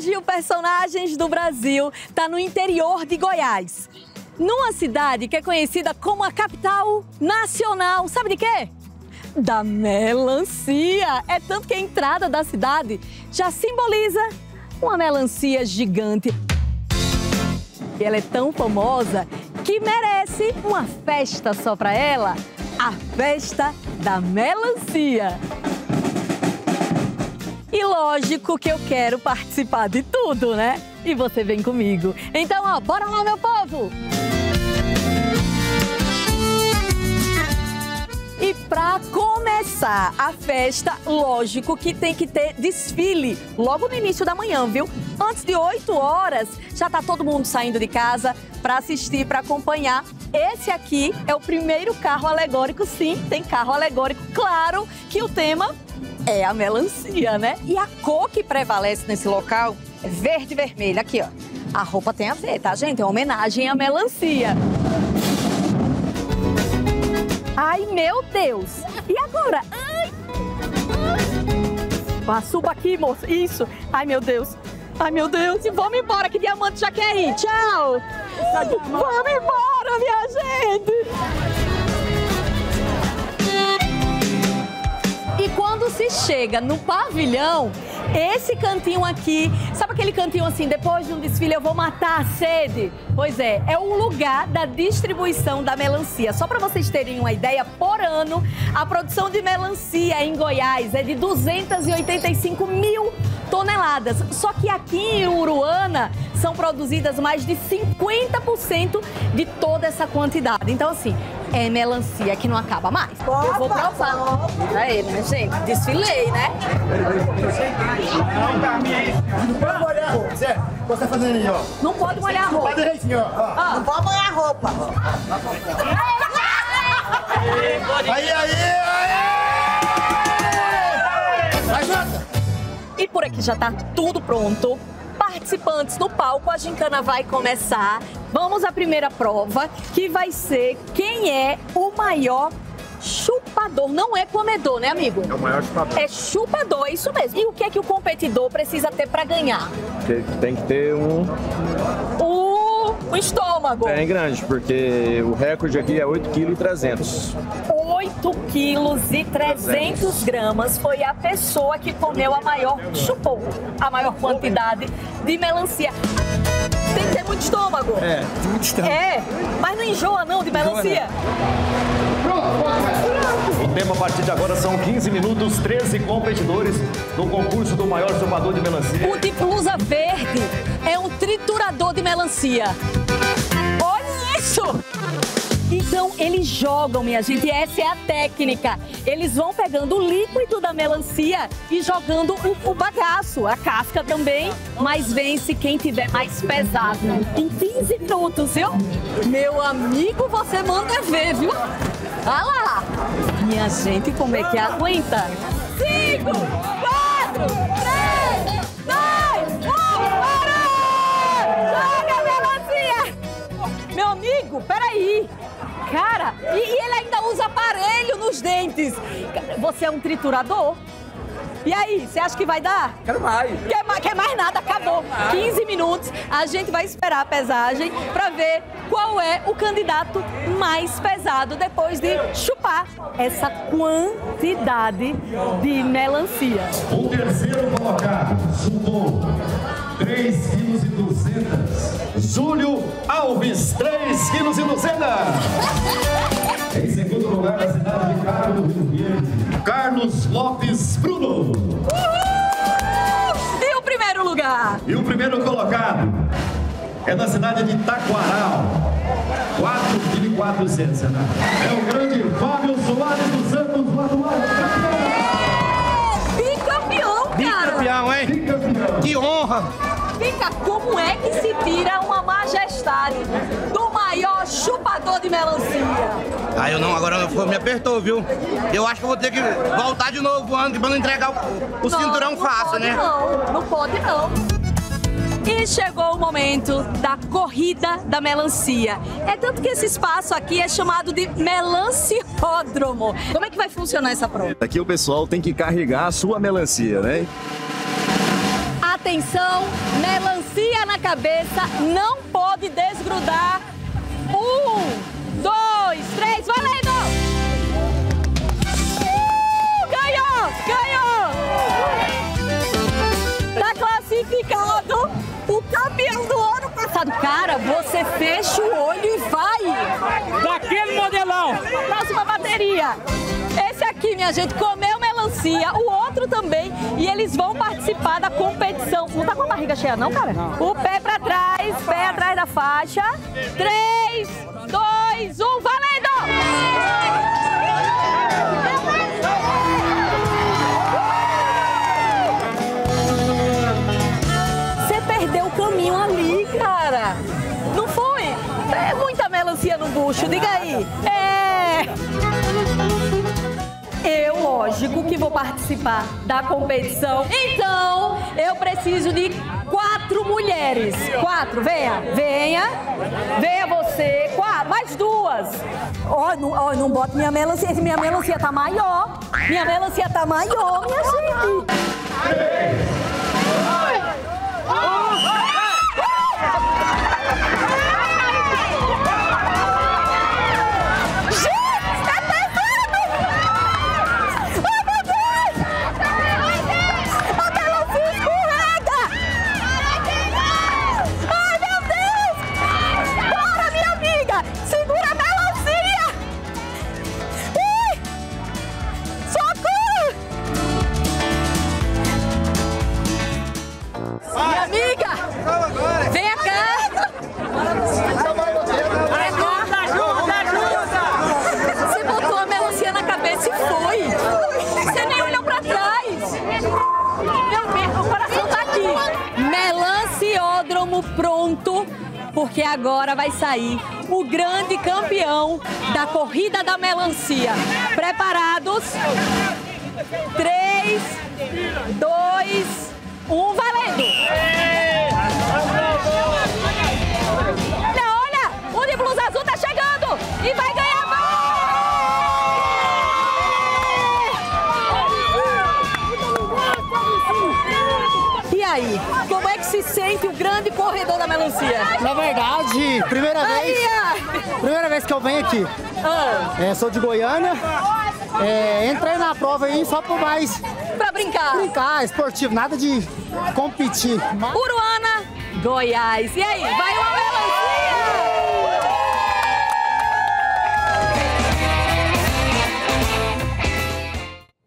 Hoje o Personagens do Brasil está no interior de Goiás, numa cidade que é conhecida como a capital nacional, sabe de quê? Da melancia. É tanto que a entrada da cidade já simboliza uma melancia gigante. E ela é tão famosa que merece uma festa só para ela, a festa da melancia. E lógico que eu quero participar de tudo, né? E você vem comigo. Então, ó, bora lá, meu povo! E para começar a festa, lógico que tem que ter desfile logo no início da manhã, viu? Antes de 8 horas, já tá todo mundo saindo de casa para assistir, para acompanhar. Esse aqui é o primeiro carro alegórico, sim, tem carro alegórico. Claro que o tema é a melancia, né? E a cor que prevalece nesse local é verde e vermelho. Aqui, ó. A roupa tem a ver, tá, gente? É uma homenagem à melancia. Ai, meu Deus! E agora? Ai! Suba aqui, moço. Isso. Ai, meu Deus. Ai, meu Deus. E vamos embora, que Diamante já quer ir. Tchau. Vamos embora, minha gente. E quando se chega no pavilhão, esse cantinho aqui, sabe aquele cantinho assim, depois de um desfile eu vou matar a sede? Pois é o lugar da distribuição da melancia. Só para vocês terem uma ideia, por ano, a produção de melancia em Goiás é de 285 mil toneladas. Só que aqui em Uruana são produzidas mais de 50% de toda essa quantidade. Então, assim, é melancia que não acaba mais. Eu vou provar. Aí, né, gente? Desfilei, né? Não pode molhar a roupa, Zé. O que você tá fazendo aí, ó? Não pode molhar a roupa. Faz direitinho, ó. Não pode molhar a roupa. Aí! Vai, Jota! E por aqui já tá tudo pronto. Participantes no palco, a gincana vai começar. Vamos à primeira prova, que vai ser quem é o maior chupador. Não é comedor, né, amigo? É o maior chupador. É chupador, é isso mesmo. E o que é que o competidor precisa ter para ganhar? Tem que ter um estômago. bem grande, porque o recorde aqui é 8,3 kg. 8,3 kg foi a pessoa que comeu chupou a maior quantidade de melancia. Tem que ter muito estômago. É, tem muito estômago. É, mas não enjoa não de melancia. O tempo a partir de agora são 15 minutos, 13 competidores no concurso do maior chupador de melancia. O de blusa verde é um triturador de melancia. Olha isso! Então, eles jogam, minha gente, e essa é a técnica. Eles vão pegando o líquido da melancia e jogando o bagaço, a casca também, mas vence quem tiver mais pesado. Em 15 minutos, viu? Meu amigo, você manda ver, viu? Olha lá! Minha gente, como é que aguenta? 5, 4, 3, 2, 1, parou! Joga a melancia! Meu amigo, peraí! Cara, e ele ainda usa aparelho nos dentes. Você é um triturador? E aí, você acha que vai dar? Quero mais. Quer mais nada, acabou. 15 minutos, a gente vai esperar a pesagem para ver qual é o candidato mais pesado depois de chupar essa quantidade de melancia. O terceiro colocado chupou 3,2 kg. Júlio Alves, 3,2 kg. Em segundo lugar, na cidade de Carlos, Rio Verde, Carlos Lopes Bruno. E o primeiro lugar? E o primeiro colocado é da cidade de Taquaral, 4,4 kg. É o grande Fábio Soares dos Santos, do atual Bicampeão, cara! Bicampeão, hein? bicampeão. Que honra! Fica, como é que se tira uma majestade do maior chupador de melancia? Ah, eu não, agora me apertou, viu? Eu acho que eu vou ter que voltar de novo ano pra não entregar o cinturão fácil, né? Não pode não. E chegou o momento da corrida da melancia. É tanto que esse espaço aqui é chamado de melanciódromo. Como é que vai funcionar essa prova? Aqui o pessoal tem que carregar a sua melancia, né? A Atenção, melancia na cabeça, não pode desgrudar. 1, 2, 3, valendo! Ganhou! Tá classificado o campeão do ano passado. Cara, você fecha o olho e vai! Daquele modelão! Próxima bateria. Esse aqui, minha gente, comeu melancia, o outro também, e eles vão participar da competição. Não tá com a barriga cheia não, cara? Não. O pé pra trás, pé atrás da faixa. 3, 2, 1, valendo! Você perdeu o caminho ali, cara. Não foi? É muita melancia no bucho, diga aí. Eu, lógico, que vou participar da competição. Então, eu preciso de 4 mulheres. 4, venha. Venha você. 4, mais 2. Não bota minha melancia. Minha melancia tá maior. Minha melancia tá maior, minha gente. 3, 2, 1. Pronto, porque agora vai sair o grande campeão da corrida da melancia. Preparados? 3, 2, 1, valendo! Olha, o de blusa azul tá chegando e vai ganhar. E aí, como é que se sente o grande corredor da melancia? Na verdade, primeira vez que eu venho aqui. Sou de Goiânia. Entrei na prova aí só por mais... Pra brincar. Brincar, esportivo, nada de competir. Uruana, Goiás. E aí, vai uma melancia?